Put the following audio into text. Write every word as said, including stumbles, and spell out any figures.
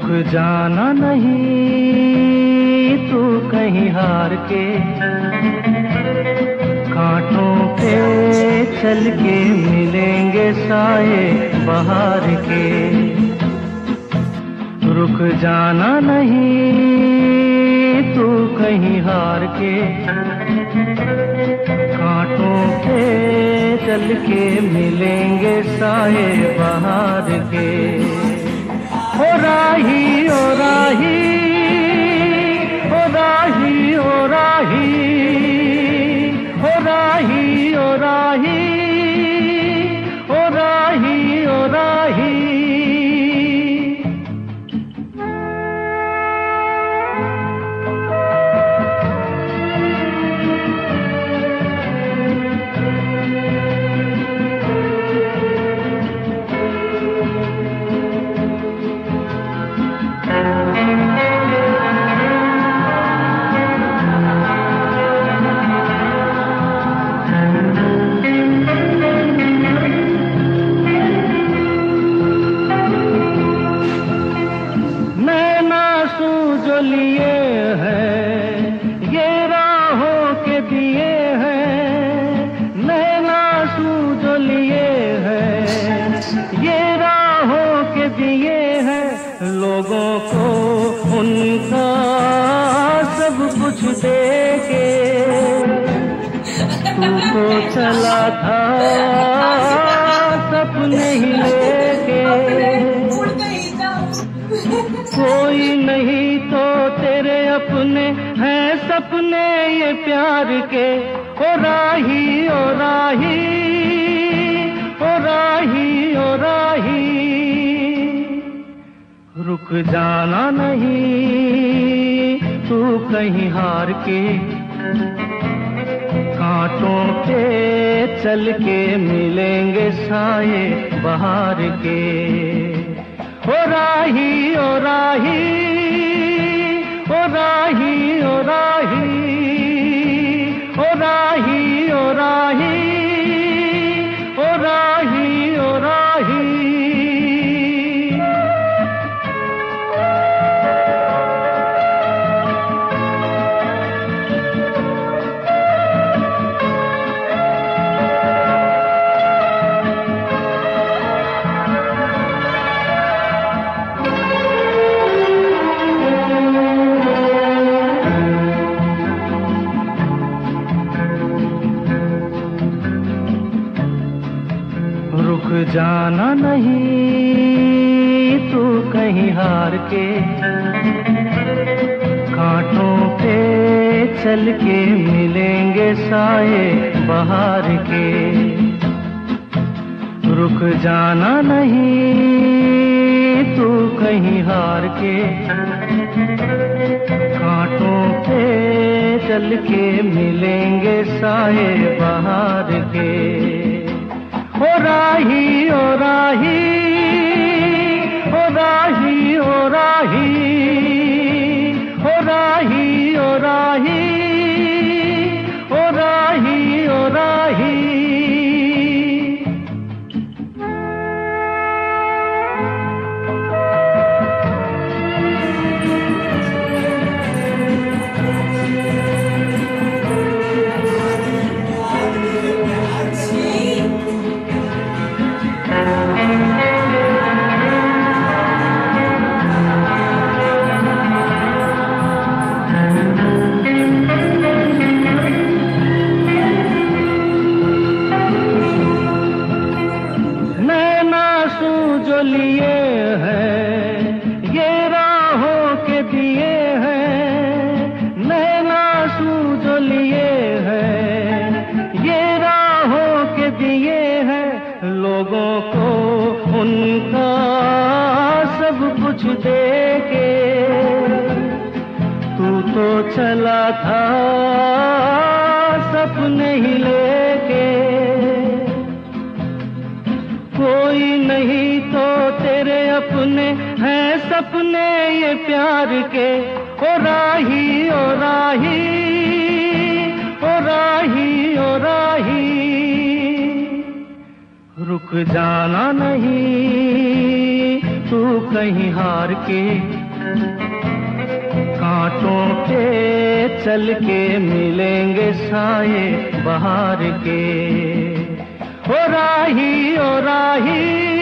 जाना नहीं तू कहीं हार के, कांटों पे चल के मिलेंगे साए बहार के। रुक जाना नहीं तू कहीं हार के, कांटों पे चल के मिलेंगे साए बहार के। ओ राही ओ राही ओ राही ओ राही ओ राही ओ राही ओ राही ओ राही। जो लिए हैं ये राहों के दिए हैं, नैनासू जो लिए हैं ये राहों के दिए हैं। लोगों को उनका सब कुछ दे के तू तो चला था सपने ही लेके। कोई नहीं तो तेरे अपने हैं सपने ये प्यार के। ओ राही ओ राही ओ राही ओ राही। रुक जाना नहीं तू कहीं हार के, कांटों पे चल के मिलेंगे साए बहार के। ओ राही ओ राही ओ राही ओ राही ओ राही ओ राही ओ राही ओ राही। रुक जाना नहीं तू कहीं हार के, कांटों पे चल के मिलेंगे साए बहार के। रुक जाना नहीं तू कहीं हार के, कांटों पे चल के मिलेंगे साए बहार के। ओ राही ओ राही ओ राही ओ राही ओ राही ओ राही ओ राही ओ राही। जो लिए हैं ये राहों के दिए हैं, नैनासू जो लिए हैं ये राहों के दिए हैं। लोगों को उनका सब कुछ दे के तू तो चला था सपने ही लेके। कोई नहीं तो तेरे अपने हैं सपने ये प्यार के। ओ राही ओ राही ओ राही ओ राही। रुक जाना नहीं तू कहीं हार के, कांटों पे चल के मिलेंगे साए बहार के। ओ राही ओ राही